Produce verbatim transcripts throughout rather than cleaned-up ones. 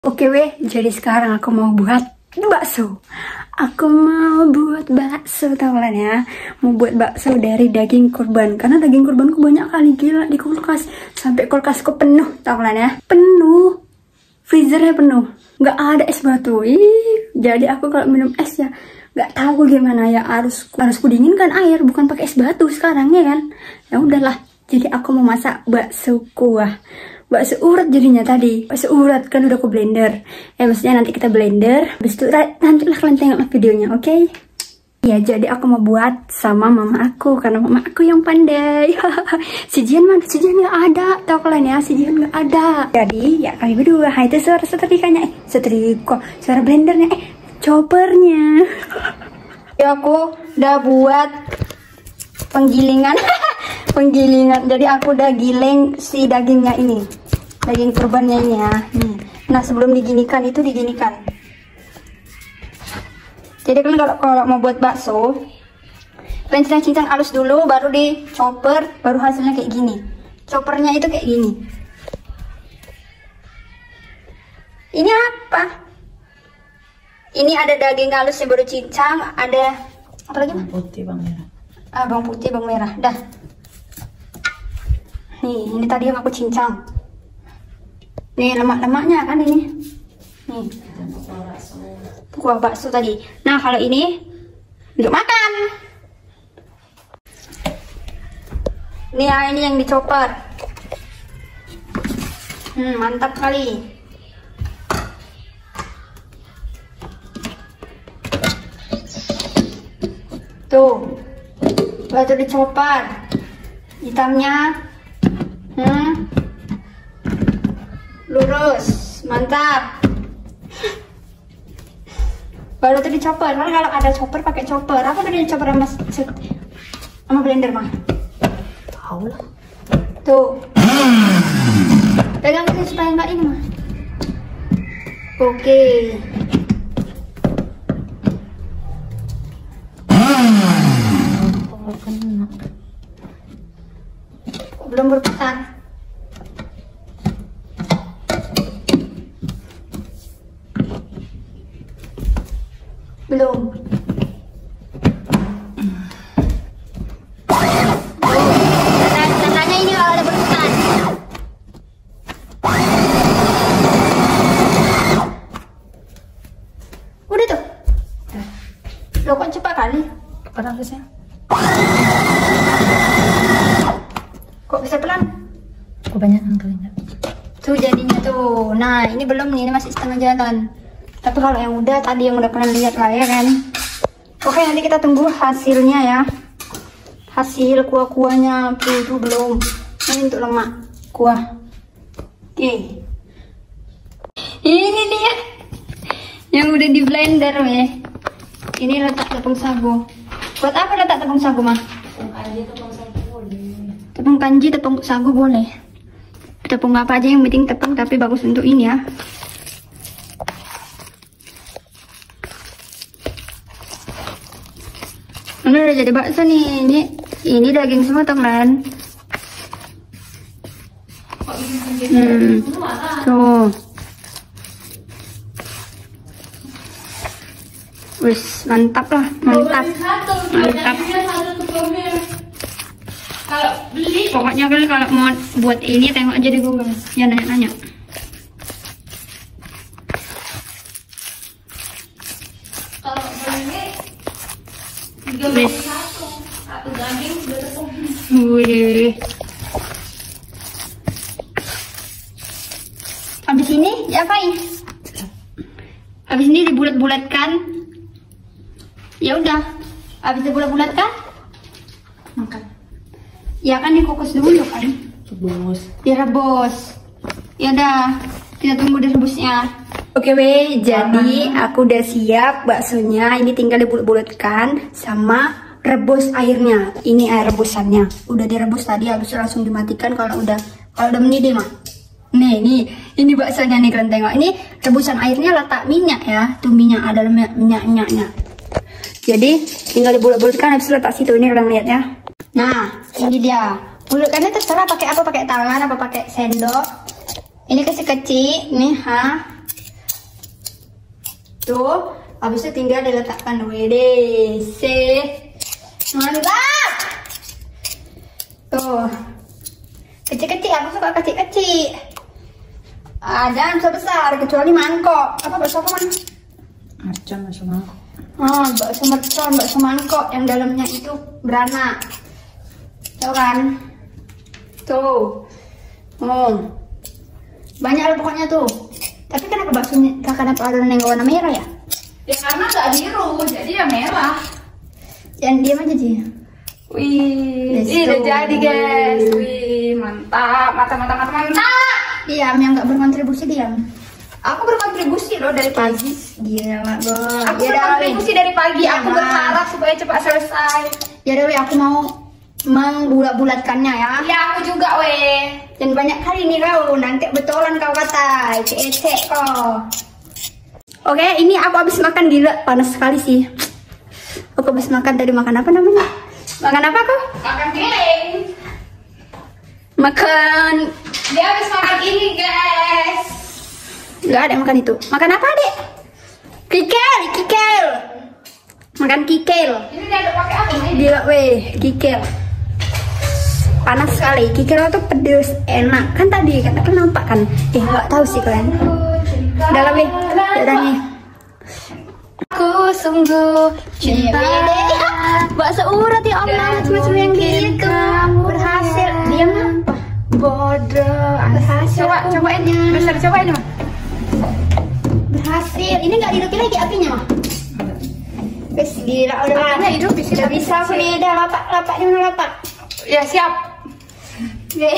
Oke weh, jadi sekarang aku mau buat bakso. Aku mau buat bakso, tau kalian ya. Mau buat bakso dari daging kurban. Karena daging kurbanku banyak kali, gila, di kulkas. Sampai kulkasku penuh, tau kalian ya. Penuh. Freezernya penuh. Nggak ada es batu. Ih, jadi aku kalau minum es ya nggak tahu gimana ya, harus harus kudinginkan air, bukan pakai es batu sekarang ya kan. Ya udahlah. Jadi aku mau masak bakso kuah. Bakso urat jadinya tadi. Bakso urat kan udah aku blender. Ya maksudnya nanti kita blender. Habis itu nanti lah kalian tengok videonya, oke? Okay? Ya jadi aku mau buat sama mama aku. Karena mama aku yang pandai. Si Jian mana? Si Jian nggak ada. Tahu kalian ya? Si Jian nggak ada. Jadi ya kami berdua. Hai, itu suara setrikanya. Eh, setrika. Suara blendernya. Eh, choppernya. Ya aku udah buat penggilingan. Penggilingan. Jadi aku udah giling si dagingnya ini. Daging kurbannya ini ya. Nih. Nah sebelum diginikan itu diginikan. Jadi kalian kalau, kalau mau buat bakso, kalian cincang-cincang halus dulu, baru di chopper, baru hasilnya kayak gini. Choppernya itu kayak gini. Ini apa? Ini ada daging halus yang baru cincang, ada apa lagi? Bawang putih, bawang merah. Ah, bawang putih, bawang merah. Dah. Nih, ini tadi yang aku cincang. Nih lemak-lemaknya kan ini. Nih. Kuah bakso tadi. Nah kalau ini untuk makan. Ini ya, ini yang dicopper. Hmm, mantap kali. Tuh, batu dicopper. Hitamnya, hmm, lurus, mantap. Baru tuh dicopper, karena kalau ada chopper pakai chopper. Apa bedanya chopper sama sama blender mah? Tahu lah. Tuh. Pegang aja supaya nggak ini mah. Oke. Belum berputar. Belum. Tandanya ini kalau ada berputar. Udah tuh. Loh kok cepat kali? Pelan bisa. Kok bisa pelan? Kebanyakan kalinya. Tuh jadinya tuh. Nah ini belum nih, ini masih setengah jalan. Tapi kalau yang udah tadi yang udah kalian lihat lah ya kan. Oke nanti kita tunggu hasilnya ya. Hasil kuah-kuahnya tuh, tuh belum. Ini untuk lemak kuah. Oke. Ini dia yang udah di blender ya. Ini letak tepung sagu. Buat apa letak tepung sagu mah? Tepung kanji, tepung sagu boleh. Tepung kanji, tepung sagu boleh. Tepung apa aja yang penting tepung, tapi bagus untuk ini ya. Ini udah jadi bakso nih. Ini ini daging semua teman. Hmm. Tuh. Wis mantap lah, mantap. Mantap. Kalau beli pokoknya kan kalau mau buat ini tengok aja di Google. Ya nanya-nanya. Wis. Satu daging dua tepung. Wih. Habis ini diapain? Habis ini dibulat-bulatkan. Ya udah. Habis dibulat-bulatkan makan. Ya kan dikukus dulu kan? Rebus. Direbus. Ya udah. Kita tunggu direbusnya. Oke weh, jadi aku udah siap baksonya. Ini tinggal dibulat-bulatkan sama rebus airnya. Ini air rebusannya. Udah direbus tadi, habis itu langsung dimatikan kalau udah kalau udah mendidih mah. Nih, nih, ini baksonya nih kalian tengok. Ini rebusan airnya letak minyak ya. Tuh minyak, ada minyak-minyaknya. Jadi tinggal dibulat-bulatkan, habis itu letak situ. Ini kalian lihat ya. Nah, ini dia. Bulatkannya terserah pakai apa, pakai tangan apa pakai sendok. Ini kecil-kecil nih, ha. Tuh, habis itu tinggal diletakkan. Wede, sih. Mantap. Tuh. Kecil-kecil, aku suka kecil-kecil. Ah, jangan besar-besar, kecuali mangkok. Apa bakso apa man? Mercon, bakso mangkok. Oh, bakso mercon, bakso mangkok yang dalamnya itu beranak. Tahu kan? Tuh. Oh. Banyak lah pokoknya tuh. Tapi kenapa baksonya kenapa ada yang warna merah ya? Ya karena nggak biru, jadi ya merah. Jangan diam aja sih. Wih, ini udah jadi guys. Wih, mantap, mantap, mantap, mantap, mantap. Diam, yang nggak berkontribusi diam. Aku berkontribusi loh dari pagi. Gila, bos. Aku berkontribusi dari pagi. Aku berharap supaya cepat selesai. Ya udah, aku mau membulat-bulatkannya ya. Ya aku juga weh. Dan banyak kali nih kau, nanti betulan kau kata, ecek kau. Oke, ini aku habis makan, gila panas sekali sih. Aku habis makan tadi, makan apa namanya? Makan apa kau? Makan piring. Makan. Dia habis makan ini guys. Gak ada yang makan itu. Makan apa dek? Kikel, kikel. Makan kikel. Ini dia ada pakai apa nih? Gila weh, kikel. Panas sekali. Kikel itu pedes, enak. Kan tadi kan kan nampak kan? Eh nggak tahu sih kalian. Dalam weh, udah nih. Aku sungguh cinta. Bakso urat ya Allah, cuma-cuma yang gitu. Berhasil. Diam apa? Bodoh. Berhasil. Coba, cobain. Besar cobain mah. Berhasil. Ini nggak hidup lagi apinya mah. Wes gila udah. Apinya hidup di sini. Udah bisa aku nih, dah lapak, lapak di mana lapak? Ya siap. Oke.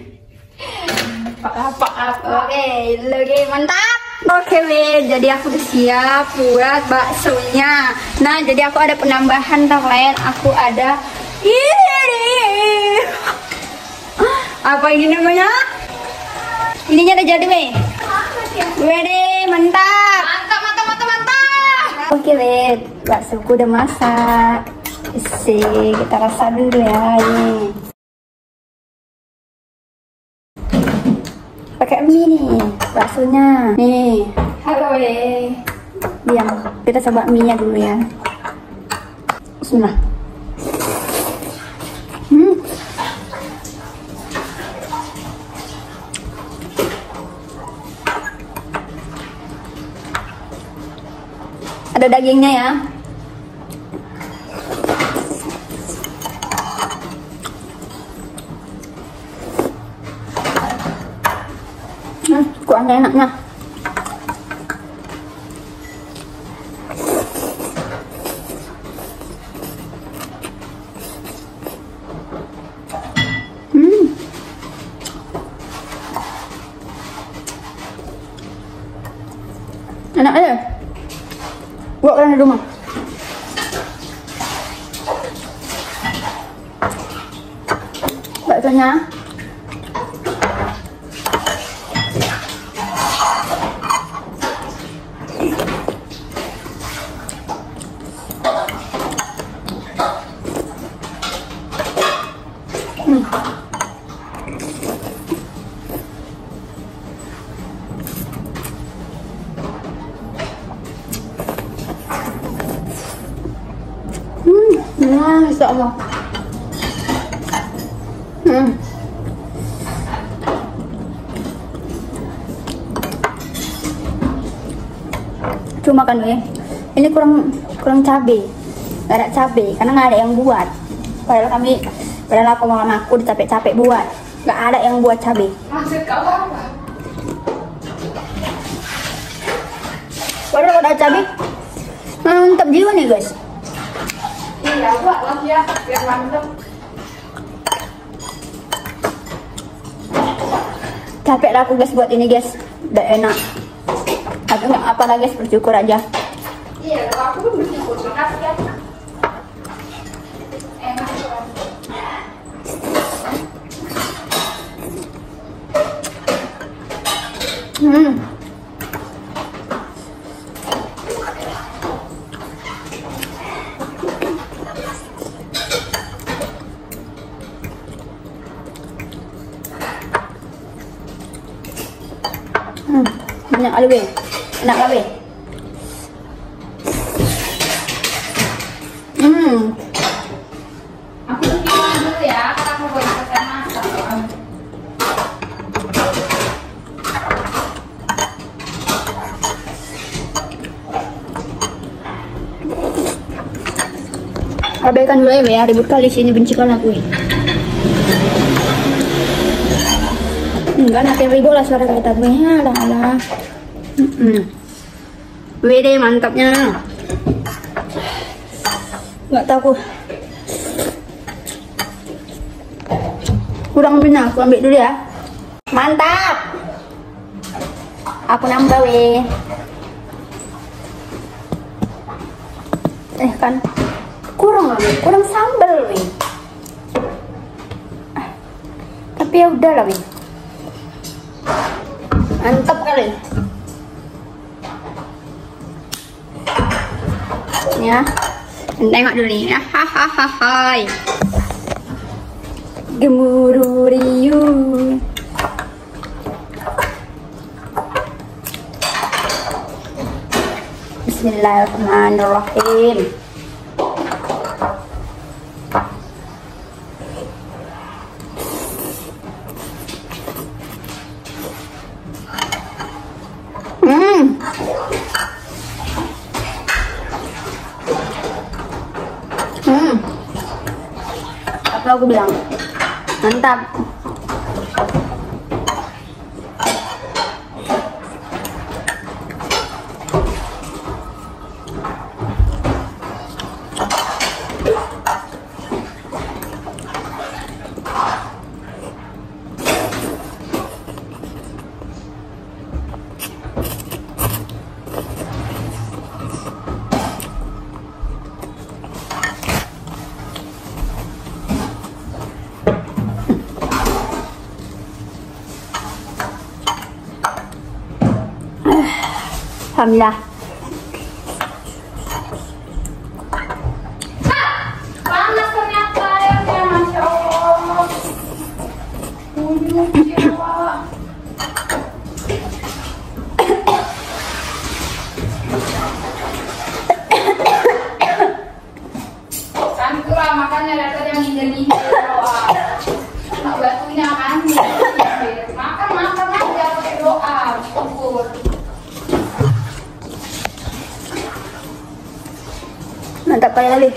Apa apa? Oke, oke mantap. Oke weh, jadi aku udah siap buat baksonya. Nah, jadi aku ada penambahan tau lain. Aku ada ini. Apa ini namanya? Ininya udah jadi weh. Wede, mantap. Mantap, mantap, mantap, mantap. Oke weh, baksoku udah masak. Isi, kita rasa dulu ya ini. Pakai mie nih, baksonya. Nih. Halo weh. Diam, kita coba mie-nya dulu ya. Bismillah. Hmm. Ada dagingnya ya. Hmm, kurang enaknya. Hmm. Enak aja. Buat orang di rumah. Baksonya. Hmm. Hmm, nah, Masya Allah. Hmm. Cuma kan ya, ini kurang kurang cabai, nggak ada cabai karena nggak ada yang buat. Padahal kami, padahal aku mau aku capek-capek buat, nggak ada yang buat cabai. Maksud kau apa? Padahal kalau ada cabai, mantap juga nih guys. Iya, buatlah ya, biar mantap. Capek lah aku guys buat ini guys, udah enak. Tapi nggak apa lah guys, bersyukur aja. Iya, kalau aku pun bersyukur makasih ya. Enak banget. Hmm. Hmm, banyak kali weh, enak kali. Hmm. Aku bilang dulu ya, karena aku boleh selesai masak. Abaikan dulu ya, ribut kali sini, benci kali aku. Enggak, nanti ribut lah suara kita gue. Alah, alah. Hmm. Wede mantapnya. Nggak tahu aku. Kurang benar, aku ambil dulu ya. Mantap. Aku nambah weh. Eh kan kurang lah, kurang sambal weh. Tapi ya udah lah weh. Mantap kali. Ya. Tengok dulu nih. Hahaha. Gemuruh riuh. Bismillahirrahmanirrahim. Hmm. Hmm. Apa aku bilang? Mantap. Alhamdulillah. Panas ternyata airnya, Masya Allah. Ujung jiwa. Kan itulah makanya ada yang ngindel-ngindel doa. Nak batunya kan. Makan makan aja pakai doa. Syukur. Mantap kali kali.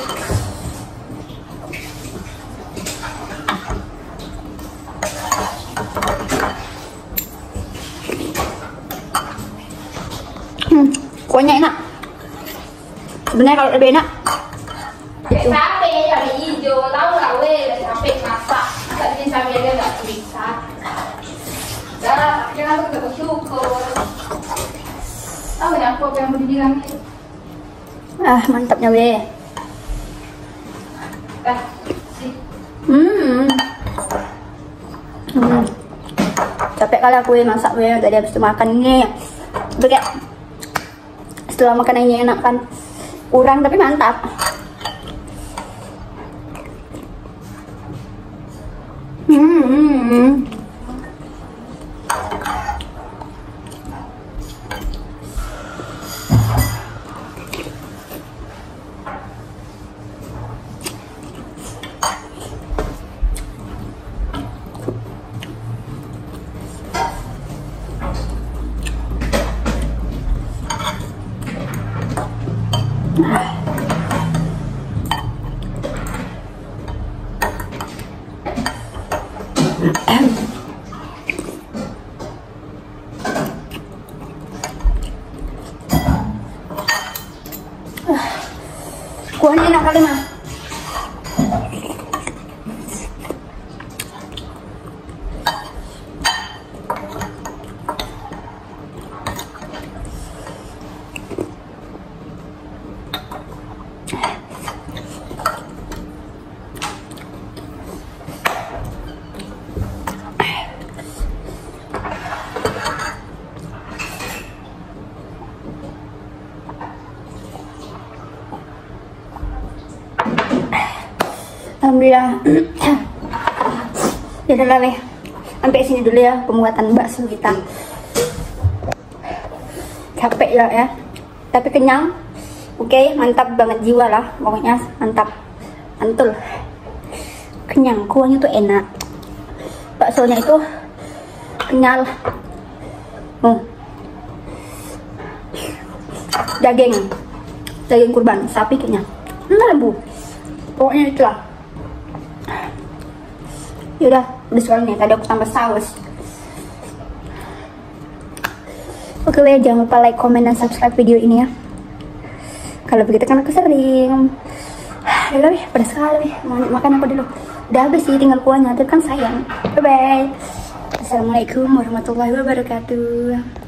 Hmm, kuahnya enak. Sebenarnya kalau lebih enak. Pakai cabai, cabai hijau, tahu nggak weh? Cabai masak, masak bikin cabai aja nggak bisa. Dah, jangan aku bersyukur. Tahu ya aku apa yang mau dibilang? Ah, mantapnya weh. Dah, sih. Hmm. Hmm. Capek kali aku weh masak weh. Tadi habis itu makan ini. Tapi kayak setelah makan ini enak kan. Kurang tapi mantap. Hmm. hmm, hmm. Kuahnya enak kali mah. Alhamdulillah. Ya udah lah, sampai sini dulu ya pembuatan bakso kita. Capek ya ya, tapi kenyang. Oke, mantap banget jiwa lah, pokoknya mantap. mantul, kenyang, kuahnya tuh enak, baksonya itu kenyal. Oh. Daging, daging kurban sapi kenyang, lembu, pokoknya itulah. Yaudah, udah soalnya tadi aku tambah saus. Oke, okay, jangan lupa like, comment, dan subscribe video ini ya. Kalau begitu kan aku sering. Udah lebih, pada sekali. Mau makan apa dulu? Udah habis sih, tinggal kuahnya. Tapi kan sayang. Bye bye. Assalamualaikum warahmatullahi wabarakatuh.